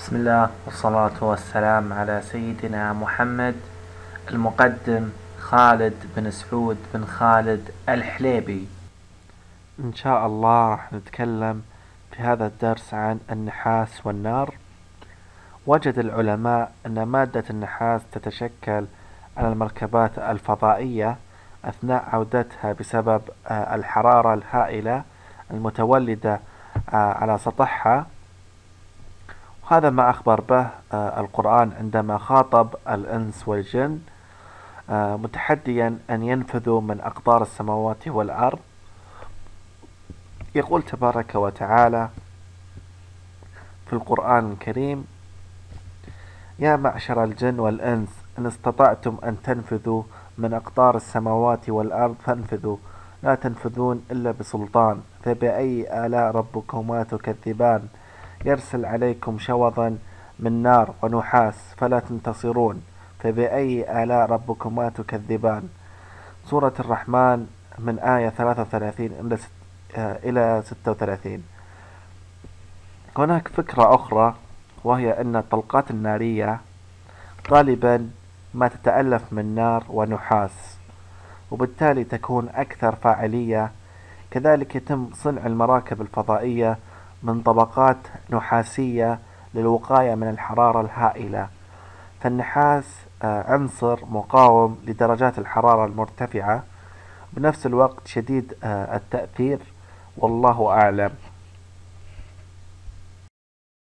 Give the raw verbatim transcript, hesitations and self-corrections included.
بسم الله والصلاة والسلام على سيدنا محمد. المقدم خالد بن سعود بن خالد الحليبي. إن شاء الله راح نتكلم في هذا الدرس عن النحاس والنار. وجد العلماء أن مادة النحاس تتشكل على المركبات الفضائية أثناء عودتها بسبب الحرارة الهائلة المتولدة على سطحها، وهذا ما أخبر به القرآن عندما خاطب الإنس والجن متحديا أن ينفذوا من أقطار السماوات والأرض. يقول تبارك وتعالى في القرآن الكريم: يا معشر الجن والإنس إن استطعتم أن تنفذوا من أقطار السماوات والأرض فانفذوا، لا تنفذون إلا بسلطان، فبأي آلاء ربكما تكذبان، يرسل عليكم شوظا من نار ونحاس فلا تنتصرون، فبأي آلاء ربكما تكذبان. سورة الرحمن من آية ثلاثة وثلاثين إلى ستة وثلاثين. هناك فكرة أخرى، وهي أن الطلقات النارية غالبا ما تتألف من نار ونحاس، وبالتالي تكون أكثر فاعلية. كذلك يتم صنع المراكب الفضائية من طبقات نحاسية للوقاية من الحرارة الهائلة، فالنحاس عنصر مقاوم لدرجات الحرارة المرتفعة، بنفس الوقت شديد التأثير، والله أعلم.